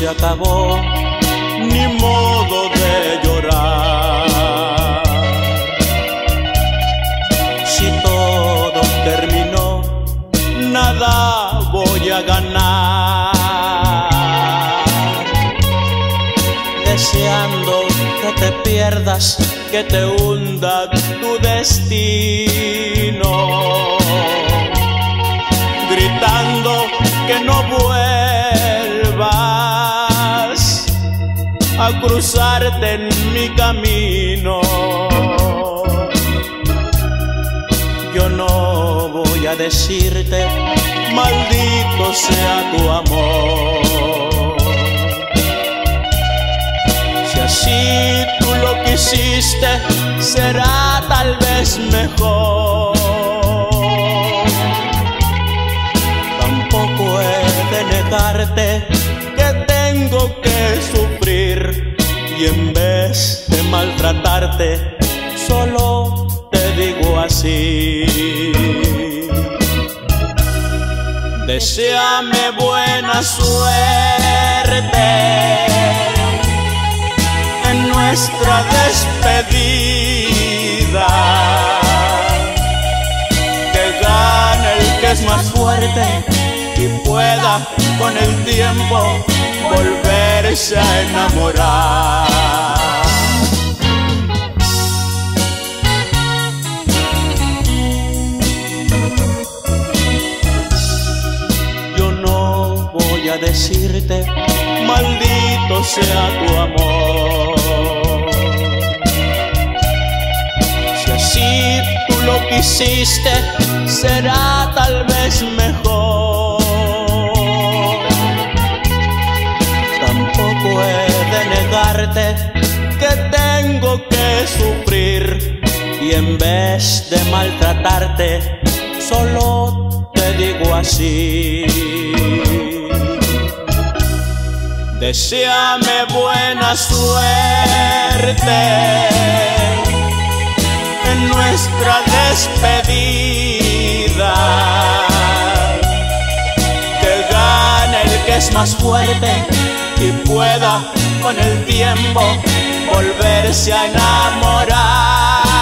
se acabó, ni modo de llorar. Si todo terminó, nada voy a ganar. Deseando que te pierdas, que te hunda tu destino, gritando que no vuelvas a cruzarte en mi camino. Yo no voy a decirte, maldito sea tu amor. Si así tú lo quisiste, será tal vez mejor. Tampoco he de negarte que tengo que sufrir, y en vez de maltratarte, solo te digo así: deséame buena suerte en nuestra despedida, que gane el que es más fuerte y pueda con el tiempo volverse a enamorar. Yo no voy a decirte, maldito sea tu amor. Si así tú lo quisiste, será tal vez mejor. Tampoco he de negarte que tengo que sufrir, y en vez de maltratarte, solo te digo así: deséame buena suerte en nuestra despedida, que gane el que es más fuerte y pueda con el tiempo volverse a enamorar.